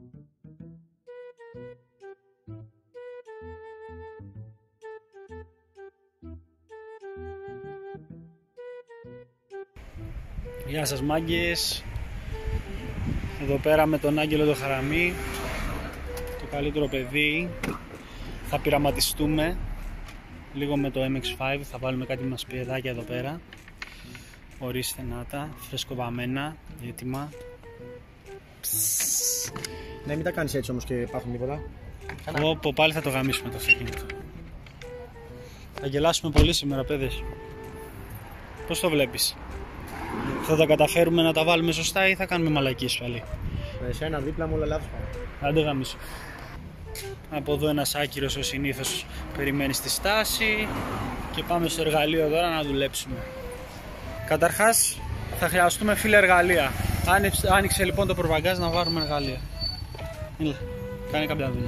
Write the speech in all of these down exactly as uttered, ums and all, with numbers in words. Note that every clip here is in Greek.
Γεια σας μάγκες. Εδώ πέρα με τον Άγγελο το Χαραμί, το καλύτερο παιδί. Θα πειραματιστούμε λίγο με το εμ εξ πέντε. Θα βάλουμε κάτι μασπιεδάκια εδώ πέρα. Ορίστε να τα, φρεσκοβαμμένα, έτοιμα. Ναι, μην τα κάνεις έτσι όμως και υπάρχουν τίποτα. Όπο, πάλι θα το γαμίσουμε το αυτοκίνητο. Θα γελάσουμε πολύ σήμερα, παιδες. Πώς το βλέπεις? Θα τα καταφέρουμε να τα βάλουμε σωστά ή θα κάνουμε μαλακίες πάλι? Εσένα δίπλα μου όλα λάθος πάνε. Άντε γαμίσω. Από εδώ ένας άκυρος ως συνήθως περιμένει στη στάση και πάμε στο εργαλείο τώρα να δουλέψουμε. Καταρχάς θα χρειαστούμε φύλλα εργαλεία. Άνοιξε λοιπόν το προβαγκάζ να βάλουμε εργαλεία. Έλα, κάνε κάποια δουλειά.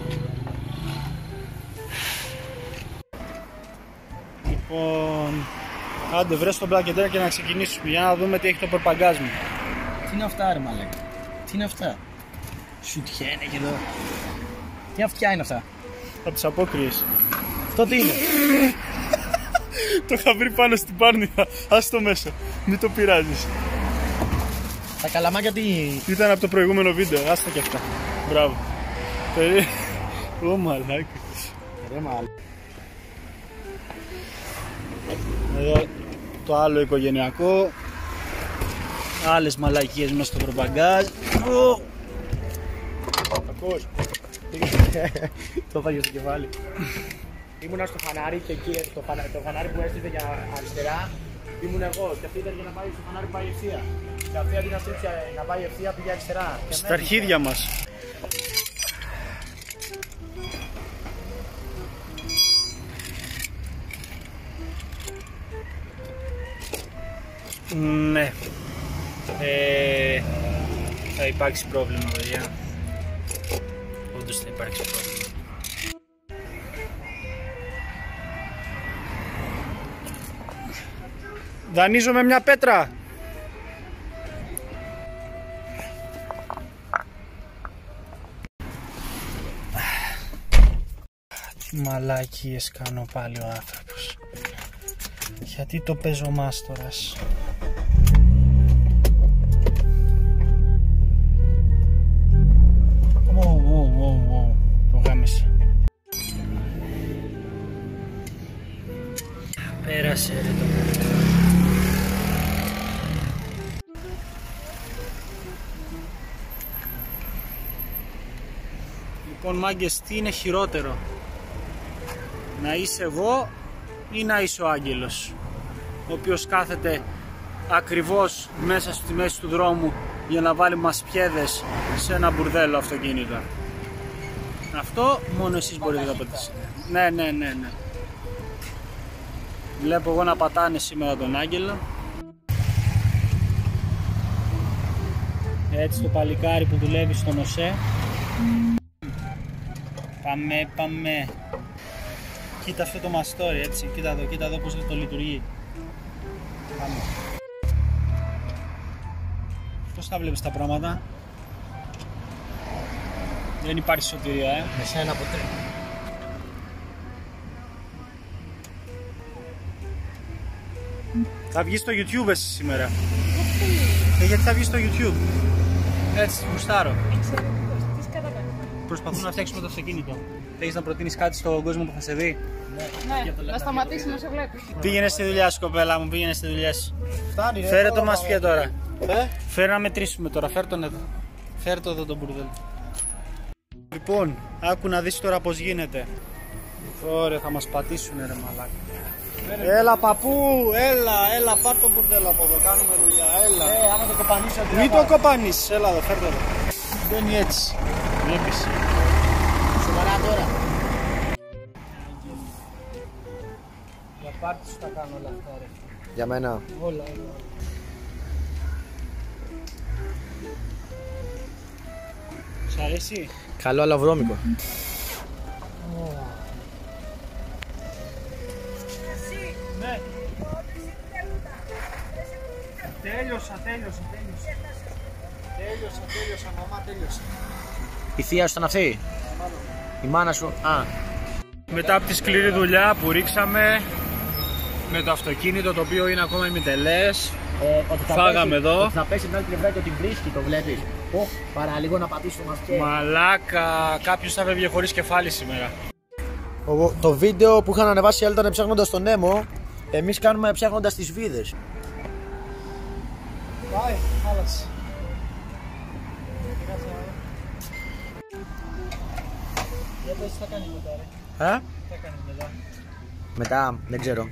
Λοιπόν, άντε βρες τον πλακετέρα και να ξεκινήσουμε για να δούμε τι έχει το προπαγκάζ μου. Τι είναι αυτά ρε μαλάκα? Τι είναι αυτά? Σουτιέ είναι και εδώ. Τι αυτιά είναι αυτά? Από τις απόκριες. Αυτό τι είναι? Το είχα βρει πάνω στην πάρνηθα. Ας το μέσα, μην το πειράζεις. Τα καλαμάκια τι? Ήταν από το προηγούμενο βίντεο, άστα και αυτά. Μπράβο. Ω μαλάκα. Ρε μαλάκα. Εδώ το άλλο οικογενειακό. Άλλες μαλακίες μέσα στο προπαγκάζ. Ακούς? Το φάγε στο κεφάλι. Ήμουνα στο φανάρι και εκεί το, φανα, το φανάρι που έστειζε για αριστερά ήμουν εγώ και αυτή ήταν για να πάει στο φανάρι που πάει ευθεία. Και αυτή αντί να στρίψει να πάει ευθεία πήγε αριστερά. Στα αρχίδια μας. Ναι. Ε, θα υπάρξει πρόβλημα, παιδιά. Όντως θα υπάρξει πρόβλημα. Δανείζω με μια πέτρα. Τι μαλάκιες κάνω πάλι ο άνθρωπος. Γιατί το παίζω μάστορας? Ω, ω, ω, ω, το γάμισα. Πέρασε ρε το. Λοιπόν μάγκες, τι είναι χειρότερο? Να είσαι εγώ ή να είσαι ο Άγγελος, ο οποίος κάθεται ακριβώς μέσα στη μέση του δρόμου για να βάλει μασπιέδες σε ένα μπουρδέλο αυτοκίνητο? Αυτό μόνο εσείς μπορείτε να το πατήσετε. Ναι, ναι, ναι, ναι. Βλέπω εγώ να πατάνε σήμερα τον Άγγελο. Έτσι το παλικάρι που δουλεύει στον ΟΣΕ. Πάμε, πάμε. Κοίτα αυτό το μαστόρι, έτσι. Κοίτα εδώ, κοίτα εδώ πώς το λειτουργεί. Πάμε. Πώς τα βλέπεις τα πράγματα? Δεν υπάρχει σωτηρία, ε. Με σένα ποτέ. Θα βγει στο YouTube εσύ σήμερα. Ε, γιατί θα βγει στο YouTube? Έτσι, γουστάρω. Προσπαθούμε να φτιάξουμε το αυτοκίνητο. Θέλεις να προτείνεις κάτι στον κόσμο που θα σε δει? Ναι, να σταματήσει να σε βλέπει. Πήγαινε στη δουλειά σου, κοπέλα μου, πήγαινε στη δουλειά σου. Φτάνει ρε. Φέρε το μασπιέ τώρα. Ε? Φέρε να μετρήσουμε τώρα, φέρ τον εδώ. Φέρ το εδώ τον μπουρδέλο. Λοιπόν, άκου να δεις τώρα πως γίνεται. Ωραία, θα μας πατήσουνε ρε μαλάκα. Έλα παππού, έλα, έλα, πάρ' το μπουρδέλο από εδώ, κάνουμε δουλειά, έλα. Ε, άμα το κοπανίσω. Μην το κοπανίσεις, έλα εδώ, φέρ το εδώ. Μπαίνει έτσι, βλέπεις. Σοβαρά τώρα. Για πάρτι σου τα κάνω όλα αυτά ρε. Για μένα. Όλα, όλα. Σ' αρέσει? Καλό αλλά βρώμικο. Ναι. Τέλειωσα, τέλειωσα, τέλειωσα. Τέλειωσα, τέλειωσα, μαμά, τέλειωσα. Η θεία σου ήταν αυτή? Η μάνα σου? Α. Μετά από τη σκληρή δουλειά που ρίξαμε με το αυτοκίνητο, το οποίο είναι ακόμα ημιτελές, Ε, ότι θα φάγαμε πέσει, εδώ. ότι θα πέσει την άλλη πλευρά και ότι βρίσκει, το βλέπεις. Ω, παραλίγο να πατήσω μας και... Μαλάκα, κάποιος θα φεύγει χωρίς κεφάλι σήμερα. Ο, το βίντεο που είχαν ανεβάσει άλλοι ήταν ψάχνοντας τον Νέμο. Εμείς κάνουμε ψάχνοντας τις βίδες. Πάει, χάλασε. Για πες τι θα κάνει μετά ρε. Ε? Τι θα κάνει μετά. Μετά, δεν ξέρω.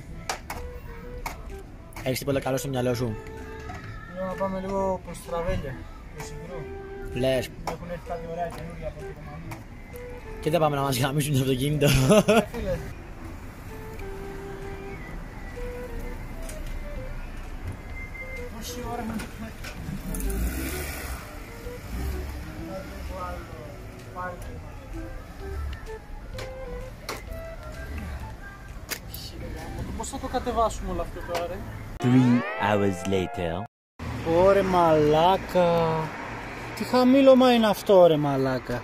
Έχεις τίποτα καλό στο μυαλό σου? Λέω να πάμε λίγο προς Τραβέλια, προς Υγρού. Λες. Έχουν έρθει κάτι ωραία καινούργια από την Ρωμανία. Και δεν πάμε να μας γαμίσουν το αυτοκίνητο. Φίλε. Πόση ώρα να πώς θα το κατεβάσουμε όλο αυτό τώρα ρε. Three hours later. Ωρε μαλάκα. Τι χαμήλωμα είναι αυτό ρε μαλάκα.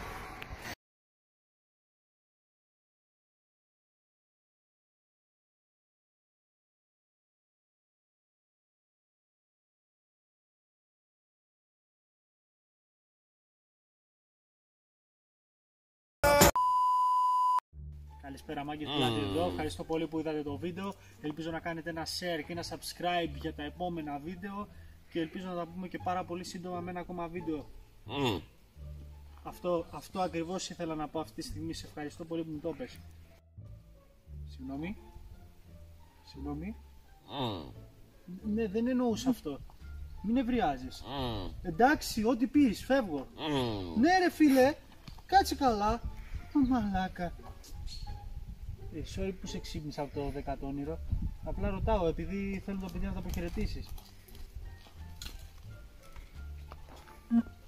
Καλησπέρα μάγκες που είδατε εδώ, ευχαριστώ πολύ που είδατε το βίντεο. Ελπίζω να κάνετε ένα share και ένα subscribe για τα επόμενα βίντεο και ελπίζω να τα πούμε και πάρα πολύ σύντομα με ένα ακόμα βίντεο. Mm. Αυτό, αυτό ακριβώς ήθελα να πω αυτή τη στιγμή, σε ευχαριστώ πολύ που μου το πες. Συγγνώμη. Συγγνώμη. Mm. Ναι, δεν εννοούσα αυτό. Μην ευριάζεις. Mm. Εντάξει, ό,τι πεις, φεύγω. Mm. Ναι ρε φίλε, κάτσε καλά. Μαλάκα. Ε, sorry που σε ξύπνησα από το δεκατόνυρο. Απλά ρωτάω επειδή θέλω το παιδί να τα αποχαιρετήσεις.